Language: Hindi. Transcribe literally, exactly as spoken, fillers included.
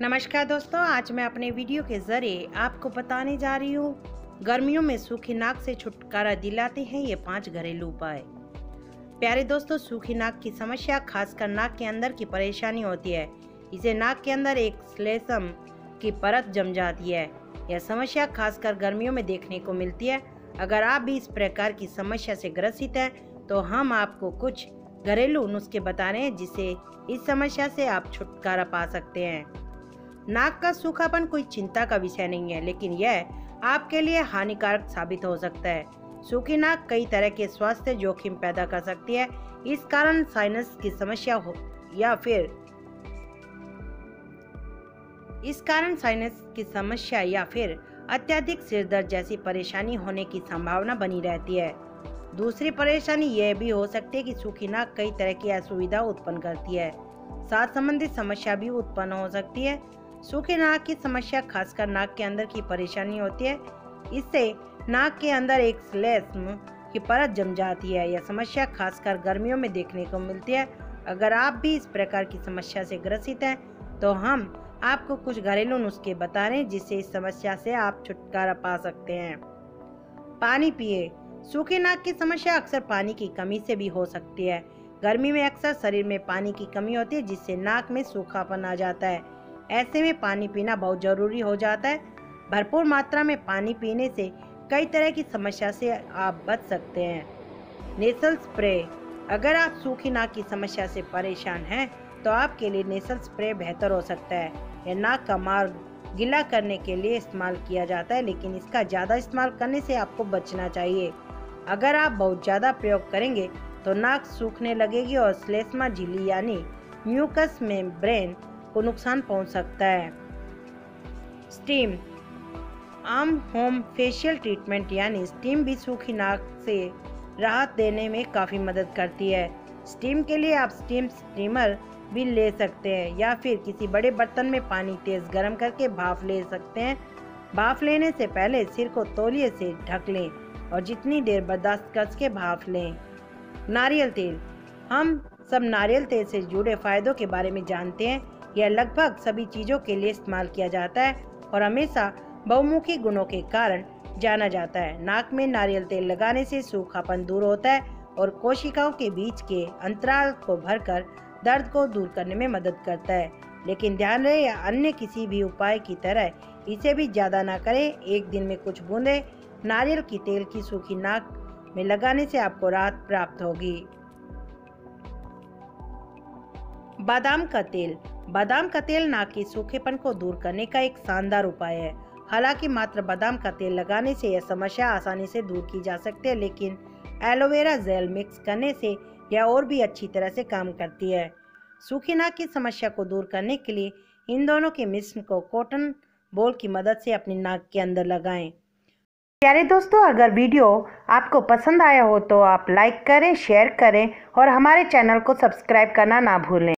नमस्कार दोस्तों, आज मैं अपने वीडियो के जरिए आपको बताने जा रही हूँ गर्मियों में सूखी नाक से छुटकारा दिलाते हैं ये पांच घरेलू उपाय। प्यारे दोस्तों, सूखी नाक की समस्या खासकर नाक के अंदर की परेशानी होती है। इसे नाक के अंदर एक श्लेष्म की परत जम जाती है। यह समस्या खासकर गर्मियों में देखने को मिलती है। अगर आप भी इस प्रकार की समस्या से ग्रसित हैं तो हम आपको कुछ घरेलू नुस्खे बता रहे हैं जिससे इस समस्या से आप छुटकारा पा सकते हैं। नाक का सूखापन कोई चिंता का विषय नहीं है, लेकिन यह आपके लिए हानिकारक साबित हो सकता है। सूखी नाक कई तरह के स्वास्थ्य जोखिम पैदा कर सकती है। इस कारण साइनस की समस्या हो या फिर इस कारण साइनस की समस्या या फिर अत्यधिक सिर दर्द जैसी परेशानी होने की संभावना बनी रहती है। दूसरी परेशानी यह भी हो सकती है कि सूखी नाक कई तरह की असुविधा उत्पन्न करती है। सांस संबंधित समस्या भी उत्पन्न हो सकती है। सूखी नाक की समस्या खासकर नाक के अंदर की परेशानी होती है। इससे नाक के अंदर एक श्लेष्म की परत जम जाती है। यह समस्या खासकर गर्मियों में देखने को मिलती है। अगर आप भी इस प्रकार की समस्या से ग्रसित हैं तो हम आपको कुछ घरेलू नुस्खे बता रहे हैं जिससे इस समस्या से आप छुटकारा पा सकते हैं। पानी पिए। सूखी नाक की समस्या अक्सर पानी की कमी से भी हो सकती है। गर्मी में अक्सर शरीर में पानी की कमी होती है जिससे नाक में सूखापन आ जाता है। ऐसे में पानी पीना बहुत जरूरी हो जाता है। भरपूर मात्रा में पानी पीने से कई तरह की समस्या से आप बच सकते हैं। Nasal spray. अगर आप सूखी नाक की समस्या से परेशान हैं तो आपके लिए नेसल स्प्रे बेहतर हो सकता है। यह नाक का मार्ग गीला करने के लिए इस्तेमाल किया जाता है, लेकिन इसका ज़्यादा इस्तेमाल करने से आपको बचना चाहिए। अगर आप बहुत ज़्यादा प्रयोग करेंगे तो नाक सूखने लगेगी और श्लेष्मा झिल्ली यानी म्यूकस मेम्ब्रेन को नुकसान पहुंच सकता है। स्टीम। आम होम फेशियल ट्रीटमेंट यानी स्टीम भी सूखी नाक से राहत देने में काफ़ी मदद करती है। स्टीम के लिए आप स्टीम स्टीमर भी ले सकते हैं या फिर किसी बड़े बर्तन में पानी तेज गर्म करके भाप ले सकते हैं। भाप लेने से पहले सिर को तौलिए से ढक लें और जितनी देर बर्दाश्त कर सके भाप लें। नारियल तेल। हम सब नारियल तेल से जुड़े फायदों के बारे में जानते हैं। यह लगभग सभी चीज़ों के लिए इस्तेमाल किया जाता है और हमेशा बहुमुखी गुणों के कारण जाना जाता है। नाक में नारियल तेल लगाने से सूखापन दूर होता है और कोशिकाओं के बीच के अंतराल को भरकर दर्द को दूर करने में मदद करता है। लेकिन ध्यान रहे, या अन्य किसी भी उपाय की तरह इसे भी ज़्यादा ना करें। एक दिन में कुछ बूंदे नारियल की तेल की सूखी नाक में लगाने से आपको राहत प्राप्त होगी। बादाम का तेल। बादाम का तेल नाक के सूखेपन को दूर करने का एक शानदार उपाय है। हालांकि मात्र बादाम का तेल लगाने से यह समस्या आसानी से दूर की जा सकती है, लेकिन एलोवेरा जेल मिक्स करने से यह और भी अच्छी तरह से काम करती है। सूखी नाक की समस्या को दूर करने के लिए इन दोनों के मिश्रण को कॉटन बॉल की मदद से अपनी नाक के अंदर लगाएं। प्यारे दोस्तों, अगर वीडियो आपको पसंद आया हो तो आप लाइक करें, शेयर करें और हमारे चैनल को सब्सक्राइब करना ना भूलें।